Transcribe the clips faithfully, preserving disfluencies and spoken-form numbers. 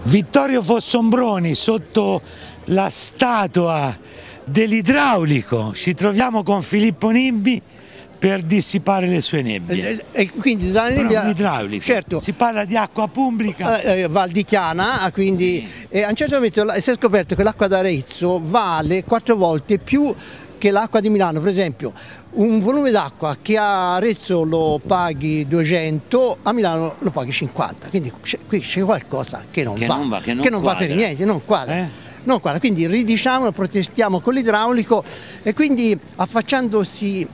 Vittorio Fossombroni sotto la statua dell'idraulico. Ci troviamo con Filippo Nibbi per dissipare le sue nebbie. E quindi dalla nebbia, idraulico. Certo. Si parla di acqua pubblica. Eh, Val di Chiana, quindi sì. E a un certo momento si è scoperto che l'acqua d'Arezzo vale quattro volte più che l'acqua di Milano. Per esempio, un volume d'acqua che a Arezzo lo paghi duecento, a Milano lo paghi cinquanta, quindi qui c'è qualcosa che non che va, non va, che non che non va quadra. per niente, non quadra. Eh? Non quadra. Quindi ridiciamo, protestiamo con l'idraulico e quindi affacciandosi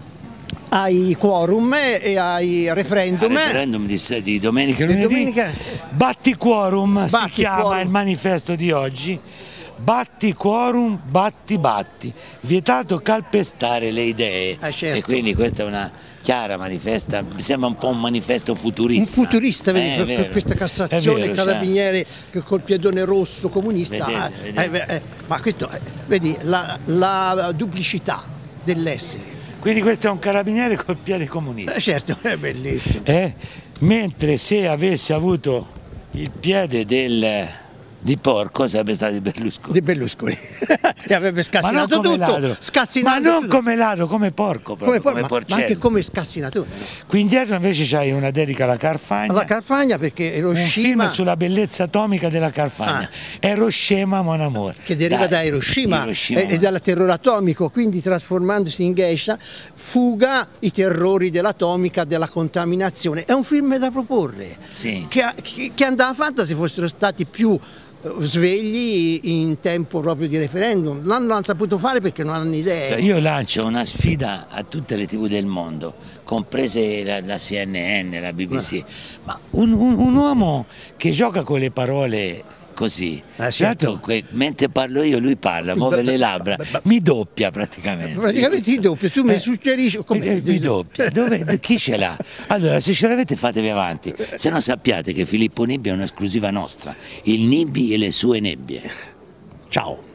ai quorum e ai referendum. Al referendum di, di domenica e lunedì. Domenica... Batti quorum Batti si chiama quorum. Il manifesto di oggi. Batti quorum, batti batti, vietato calpestare le idee. Ah, certo. E quindi questa è una chiara manifesta, mi sembra un po' un manifesto futurista. Un futurista, vedi, eh, per, vero, per questa Cassazione, vero, carabinieri cioè... col piedone rosso comunista. Vedete, vedete. Eh, eh, ma questo, eh, vedi, la, la duplicità dell'essere. Quindi questo è un carabiniere col piede comunista. Eh, certo, è bellissimo. Eh? Mentre se avesse avuto il piede del... di porco sarebbe stato di Berlusconi. Di Berlusconi. E avrebbe scassinato tutto. Ladro. Ma non tutto. come ladro, come porco, proprio, come, come ma, ma anche come scassinatore. Qui indietro invece c'hai una dedica alla Carfagna. Alla Carfagna perché Hiroshima... Un film sulla bellezza atomica della Carfagna. Ah. Hiroshima mon amour. Che deriva Dai. da Hiroshima, Hiroshima e, e dal terrore atomico, quindi trasformandosi in geisha fuga i terrori dell'atomica, della contaminazione. È un film da proporre. Sì. Che, che, che andava fatta se fossero stati più svegli in tempo proprio di referendum. Non l'hanno saputo fare perché non hanno idee. Io lancio una sfida a tutte le tivù del mondo, comprese la, la C N N, la B B C, ma un, un, un uomo che gioca con le parole così, eh, certo. que, mentre parlo io lui parla, muove le labbra, mi doppia praticamente. Praticamente ti doppia, tu eh, mi suggerisci... Eh, mi doppia, dove, chi ce l'ha? Allora se ce l'avete fatevi avanti, se no sappiate che Filippo Nibbi è un'esclusiva nostra, il Nibbi e le sue nebbie. Ciao.